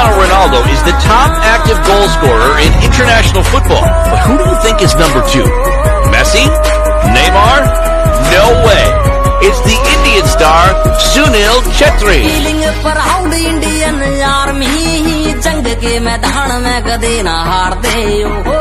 Cristiano Ronaldo is the top active goal scorer in international football. But who do you think is number 2? Messi? Neymar? No way. It's the Indian star, Sunil Chhetri. Feeling proud Indian army, जंग के मैदान में कदे ना हारते हो.